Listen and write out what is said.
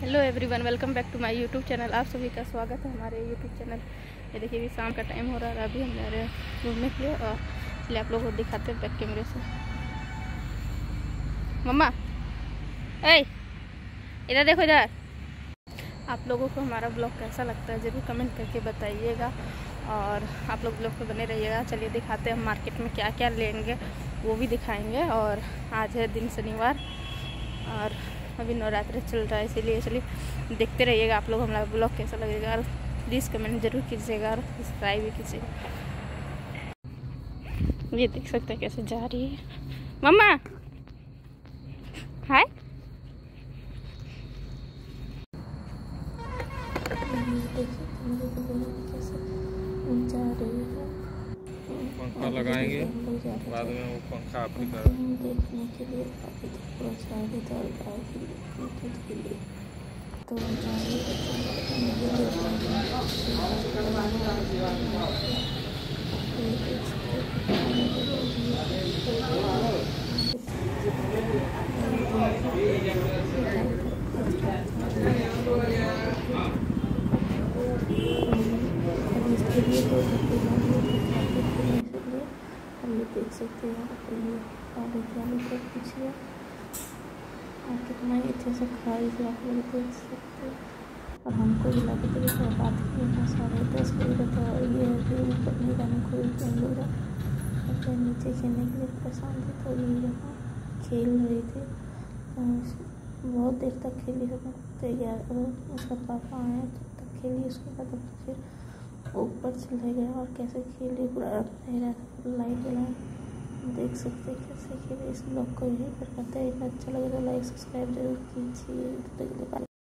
Hello everyone, welcome back to my YouTube channel. आप सभी का स्वागत है हमारे यूट्यूब चैनल। ये देखिए अभी शाम का टाइम हो रहा है, अभी हम जा रहे हैं घूमने के लिए और इसलिए आप लोगों को दिखाते हैं बैक कैमरे से। मम्मा ए इधर देखो, इधर। आप लोगों को हमारा ब्लॉग कैसा लगता है ज़रूर कमेंट करके बताइएगा और आप लोग ब्लॉग पे बने रहिएगा। चलिए दिखाते हैं हम मार्केट में क्या क्या लेंगे, वो भी दिखाएंगे। और आज है दिन शनिवार और अभी नवरात्रि चल रहा है, इसीलिए चलिए देखते रहिएगा। आप लोग हमारा ब्लॉग कैसा लगेगा और प्लीज़ कमेंट जरूर कीजिएगा और सब्सक्राइब भी कीजिएगा। ये देख सकते हैं कैसे जा रही है मम्मा। हाय, जा रही है। पंखा लगाएंगे, बाद में वो पंखा आप ही कर देखने के लिए काफ़ी प्रोत्साहित और के लिए तो ये देख सकते हैं पीछे और कितना ही अच्छे से खाई से आप लोग देख सकते हैं। और हमको भी लगे थे तो बात की ना 10:30 बजे तो ये है कि ऊपर नहीं जाने कोई लोग तो नीचे खेलने के लिए परेशान थे, तो ये यहाँ खेल रही थी। बहुत देर तक खेली, हम उसका पापा आया तब तक खेली, उसके बाद फिर ऊपर चले गए और कैसे खेली पूरा नहीं रहा था, लाइट जला। देख सकते हैं कैसे खेले। इस ब्लॉग को यही पर करते हैं। अच्छा लगे तो लाइक सब्सक्राइब जरूर कीजिए।